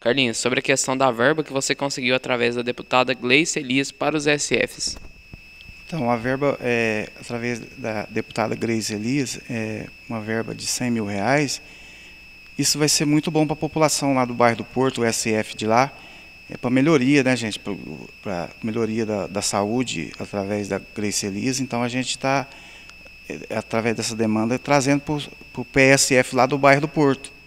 Carlinhos, sobre a questão da verba que você conseguiu através da deputada Gleice Elias para os SFs. Então, a verba, através da deputada Gleice Elias, uma verba de R$ 100 mil. Isso vai ser muito bom para a população lá do bairro do Porto, o SF de lá, para melhoria, né, gente? Para melhoria da saúde através da Gleice Elias. Então, a gente está, através dessa demanda, trazendo para o PSF lá do bairro do Porto.